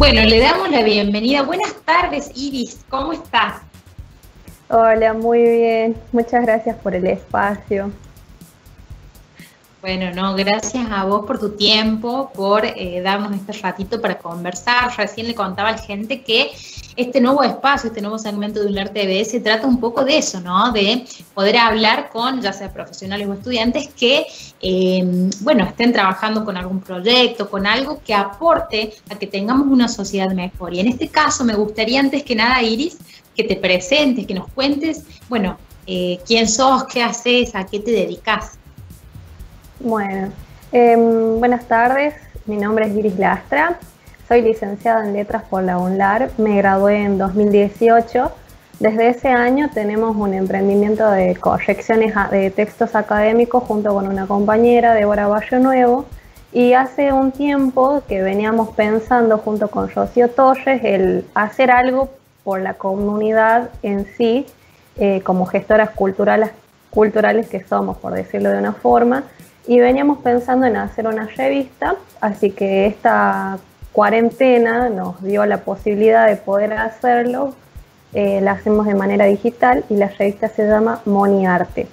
Bueno, le damos la bienvenida. Buenas tardes, Iris. ¿Cómo estás? Hola, muy bien. Muchas gracias por el espacio. Bueno, no, gracias a vos por tu tiempo, por darnos este ratito para conversar. Recién le contaba a la gente que este nuevo espacio, este nuevo segmento de UNLAR TV se trata un poco de eso, ¿no? De poder hablar con, ya sea profesionales o estudiantes que, bueno, estén trabajando con algún proyecto, con algo que aporte a que tengamos una sociedad mejor. Y en este caso me gustaría, antes que nada, Iris, que te presentes, que nos cuentes, bueno, quién sos, qué haces, a qué te dedicas. Bueno, buenas tardes. Mi nombre es Iris Lastra. Soy licenciada en Letras por la UNLAR. Me gradué en 2018. Desde ese año tenemos un emprendimiento de correcciones de textos académicos junto con una compañera, Débora Barrio Nuevo. Y hace un tiempo que veníamos pensando junto con Rocío Torres el hacer algo por la comunidad en sí, como gestoras culturales que somos, por decirlo de una forma. Y veníamos pensando en hacer una revista, así que esta cuarentena nos dio la posibilidad de poder hacerlo. La hacemos de manera digital y la revista se llama Moniarte.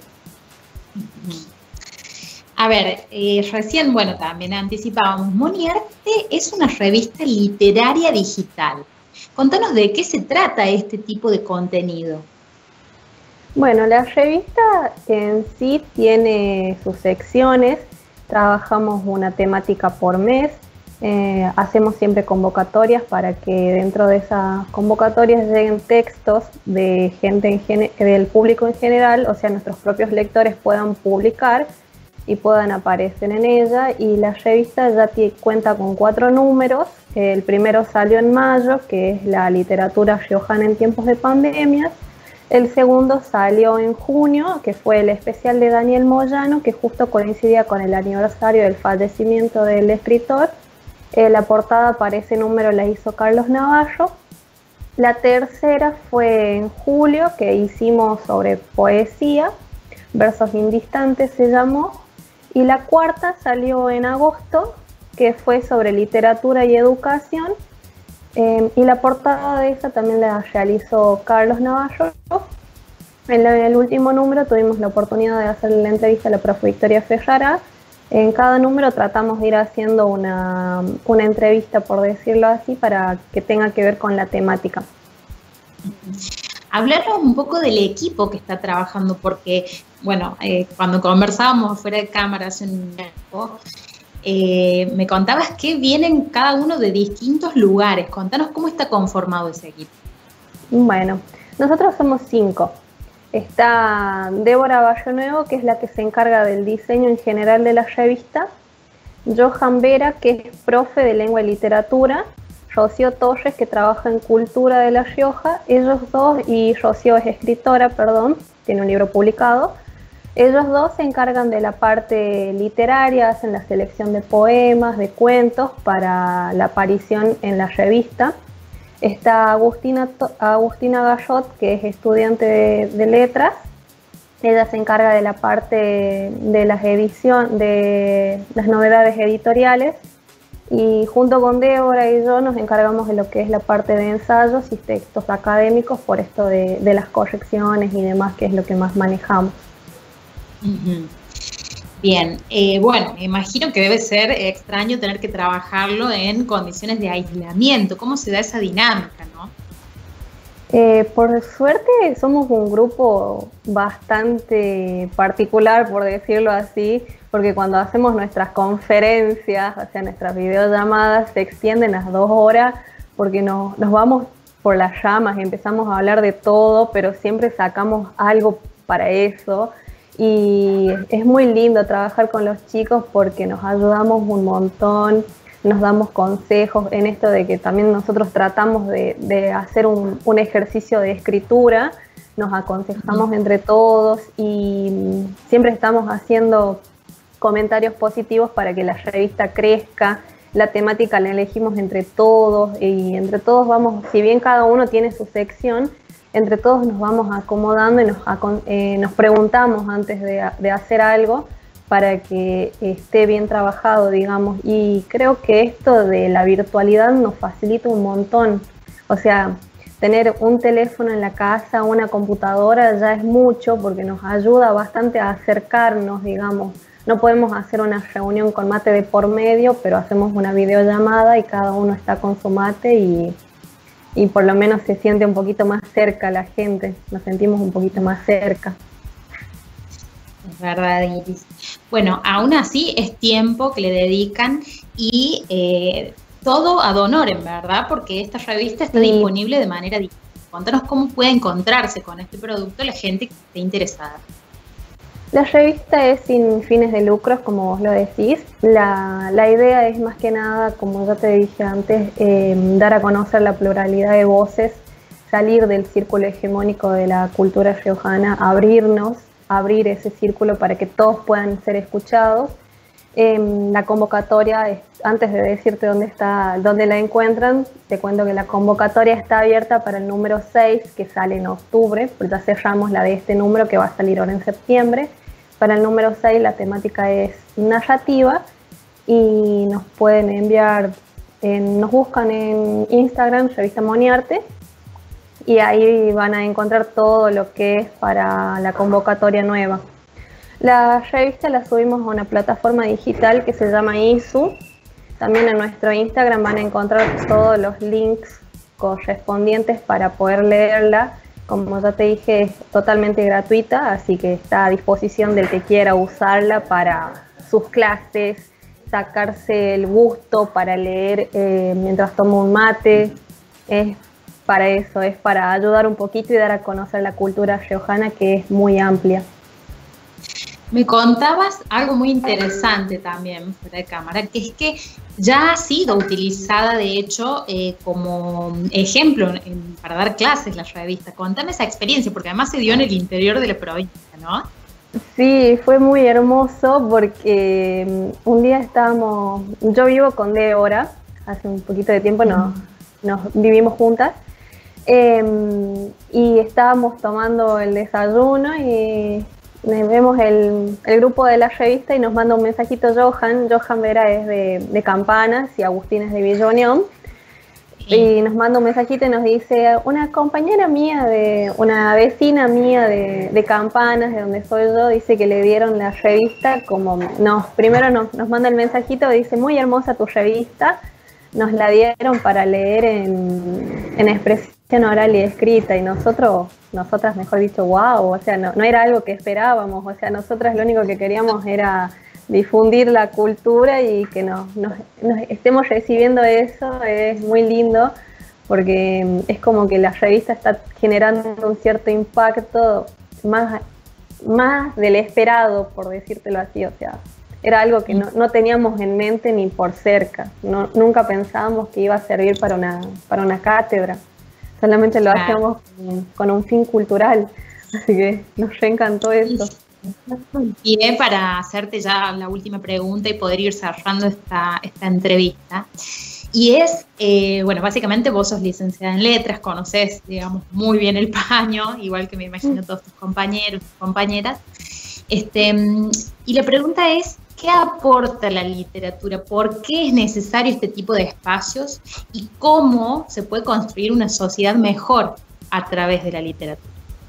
A ver, recién, bueno, también anticipábamos, Moniarte es una revista literaria digital. Contanos de qué se trata este tipo de contenido. Bueno, la revista en sí tiene sus secciones, trabajamos una temática por mes, hacemos siempre convocatorias para que dentro de esas convocatorias lleguen textos de gente del público en general, o sea, nuestros propios lectores puedan publicar y puedan aparecer en ella. Y la revista ya cuenta con 4 números. El primero salió en mayo, que es la literatura riojana en tiempos de pandemia. El segundo salió en junio, que fue el especial de Daniel Moyano, que justo coincidía con el aniversario del fallecimiento del escritor. La portada para ese número la hizo Carlos Navarro. La tercera fue en julio, que hicimos sobre poesía, Versos Indistantes se llamó. Y la cuarta salió en agosto, que fue sobre literatura y educación. Y la portada de esa también la realizó Carlos Navarro. En el último número tuvimos la oportunidad de hacer la entrevista a la profe Victoria Ferrara. En cada número tratamos de ir haciendo una entrevista, por decirlo así, para que tenga que ver con la temática. Hablarnos un poco del equipo que está trabajando, porque, bueno, cuando conversábamos fuera de cámara hace un tiempo, me contabas que vienen cada uno de distintos lugares. Contanos cómo está conformado ese equipo. Bueno, nosotros somos 5. Está Débora Barrio Nuevo, que es la que se encarga del diseño en general de la revista. Johan Vera, que es profe de lengua y literatura. Rocío Torres, que trabaja en cultura de La Rioja. Ellos dos, y Rocío es escritora, perdón, tiene un libro publicado. Ellos dos se encargan de la parte literaria, hacen la selección de poemas, de cuentos para la aparición en la revista. Está Agustina Gallot, que es estudiante de letras. Ella se encarga de la parte de las de las novedades editoriales. Y junto con Débora y yo nos encargamos de lo que es la parte de ensayos y textos académicos, por esto de las correcciones y demás, que es lo que más manejamos. Bien, bueno, me imagino que debe ser extraño tener que trabajarlo en condiciones de aislamiento. ¿Cómo se da esa dinámica, no? Por suerte somos un grupo bastante particular, por decirlo así, porque cuando hacemos nuestras conferencias, o sea, nuestras videollamadas, se extienden las 2 horas porque nos vamos por las llamas y empezamos a hablar de todo, pero siempre sacamos algo para eso. Y es muy lindo trabajar con los chicos porque nos ayudamos un montón, nos damos consejos en esto de que también nosotros tratamos de hacer un ejercicio de escritura, nos aconsejamos entre todos y siempre estamos haciendo comentarios positivos para que la revista crezca. La temática la elegimos entre todos y entre todos vamos, si bien cada uno tiene su sección, entre todos nos vamos acomodando y nos preguntamos antes de hacer algo para que esté bien trabajado, digamos, y creo que esto de la virtualidad nos facilita un montón. O sea, tener un teléfono en la casa, una computadora ya es mucho porque nos ayuda bastante a acercarnos, digamos. No podemos hacer una reunión con mate de por medio, pero hacemos una videollamada y cada uno está con su mate y por lo menos se siente un poquito más cerca la gente, nos sentimos un poquito más cerca. Es verdad, Iris. Bueno, aún así es tiempo que le dedican y todo ad honorem, ¿verdad? Porque esta revista está disponible de manera digital. Contanos cómo puede encontrarse con este producto la gente que esté interesada. La revista es sin fines de lucros, como vos lo decís. La idea es más que nada, como ya te dije antes, dar a conocer la pluralidad de voces, salir del círculo hegemónico de la cultura riojana, abrir ese círculo para que todos puedan ser escuchados. La convocatoria, antes de decirte dónde la encuentran, te cuento que la convocatoria está abierta para el número 6, que sale en octubre, porque ya cerramos la de este número que va a salir ahora en septiembre. Para el número 6 la temática es narrativa y nos pueden enviar, nos buscan en Instagram, Revista Moniarte, y ahí van a encontrar todo lo que es para la convocatoria nueva. La revista la subimos a una plataforma digital que se llama ISU. También en nuestro Instagram van a encontrar todos los links correspondientes para poder leerla. Como ya te dije, es totalmente gratuita, así que está a disposición del que quiera usarla para sus clases, sacarse el gusto para leer mientras toma un mate. Es para eso, es para ayudar un poquito y dar a conocer la cultura riojana, que es muy amplia. Me contabas algo muy interesante también fuera de cámara, que es que ya ha sido utilizada, de hecho, como ejemplo para dar clases la revista. Contame esa experiencia, porque además se dio en el interior de la provincia, ¿no? Sí, fue muy hermoso porque un día yo vivo con Débora, hace un poquito de tiempo nos vivimos juntas, y estábamos tomando el desayuno y vemos el grupo de la revista y nos manda un mensajito Johan Vera es de Campanas y Agustín es de Villa Unión, y nos manda un mensajito y nos dice, una compañera mía, una vecina mía de Campanas, de donde soy yo, dice que le dieron la revista, primero nos manda el mensajito, dice, muy hermosa tu revista, nos la dieron para leer en expresión oral y escrita, y nosotras mejor dicho, wow, o sea, no era algo que esperábamos, o sea, nosotras lo único que queríamos era difundir la cultura y que nos estemos recibiendo eso, es muy lindo, porque es como que la revista está generando un cierto impacto más del esperado, por decírtelo así, o sea, era algo que no teníamos en mente ni por cerca, nunca pensábamos que iba a servir para una cátedra. Solamente lo hacíamos con un fin cultural, así que nos reencantó eso. Y para hacerte ya la última pregunta y poder ir cerrando esta entrevista, y es, bueno, básicamente vos sos licenciada en letras, conocés, digamos, muy bien el paño, igual que me imagino todos tus compañeros, tus compañeras, y la pregunta es, ¿qué aporta la literatura? ¿Por qué es necesario este tipo de espacios? ¿Y cómo se puede construir una sociedad mejor a través de la literatura?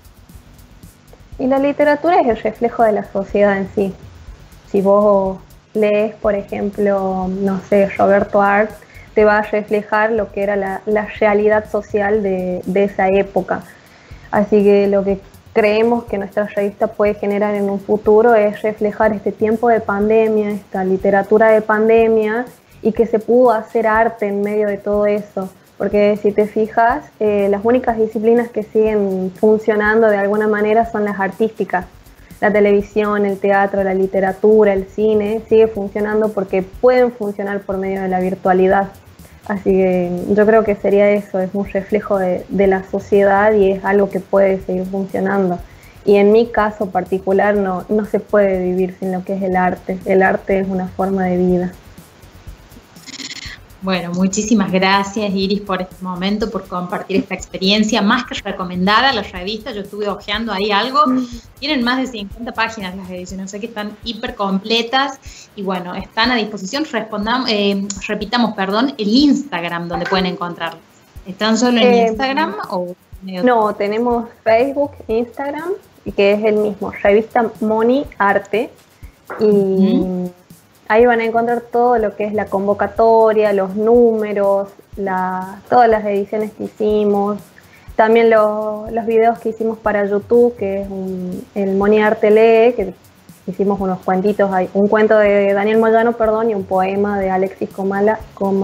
Y la literatura es el reflejo de la sociedad en sí. Si vos lees, por ejemplo, no sé, Roberto Art, te va a reflejar lo que era la realidad social de esa época. Así que lo que creemos que nuestra revista puede generar en un futuro es reflejar este tiempo de pandemia, esta literatura de pandemia, y que se pudo hacer arte en medio de todo eso. Porque si te fijas, las únicas disciplinas que siguen funcionando de alguna manera son las artísticas. La televisión, el teatro, la literatura, el cine, sigue funcionando porque pueden funcionar por medio de la virtualidad. Así que yo creo que sería eso, es un reflejo de la sociedad y es algo que puede seguir funcionando. Y en mi caso particular no se puede vivir sin lo que es el arte. El arte es una forma de vida. Bueno, muchísimas gracias, Iris, por este momento, por compartir esta experiencia más que recomendada. La revista, yo estuve hojeando ahí algo, tienen más de 50 páginas las ediciones, o sea que están hiper completas y bueno, están a disposición. Repitamos, el Instagram donde pueden encontrarlas. ¿Están solo en Instagram o...? No, tenemos Facebook, Instagram, que es el mismo, Revista Moni Arte, y ahí van a encontrar todo lo que es la convocatoria, los números, todas las ediciones que hicimos, también los videos que hicimos para YouTube, que es el Moni Arte Lee, que hicimos unos cuentitos, un cuento de Daniel Moyano, y un poema de Alexis Comamala,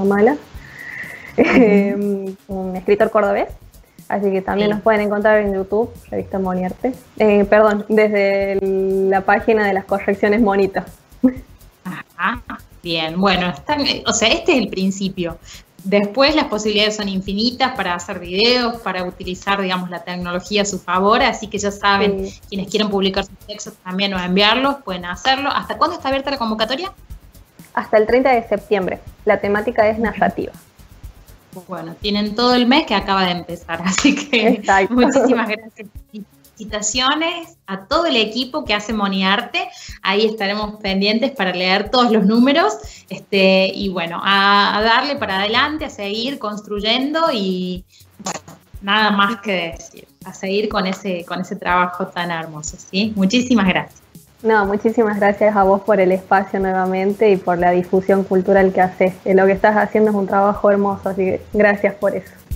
un escritor cordobés. Así que también nos pueden encontrar en YouTube, Revista Moni Arte. Desde la página de las correcciones Monito. Ajá, bien, bueno, este es el principio. Después las posibilidades son infinitas para hacer videos, para utilizar, digamos, la tecnología a su favor, así que ya saben, quienes quieran publicar sus textos también o enviarlos, pueden hacerlo. ¿Hasta cuándo está abierta la convocatoria? Hasta el 30 de septiembre. La temática es narrativa. Bueno, tienen todo el mes que acaba de empezar, así que muchísimas gracias. Felicitaciones a todo el equipo que hace Moni Arte. Ahí estaremos pendientes para leer todos los números y bueno, a darle para adelante, a seguir construyendo y bueno, nada más que decir, a seguir con ese trabajo tan hermoso, ¿sí? Muchísimas gracias. No, muchísimas gracias a vos por el espacio nuevamente y por la difusión cultural que haces. Lo que estás haciendo es un trabajo hermoso, así que gracias por eso.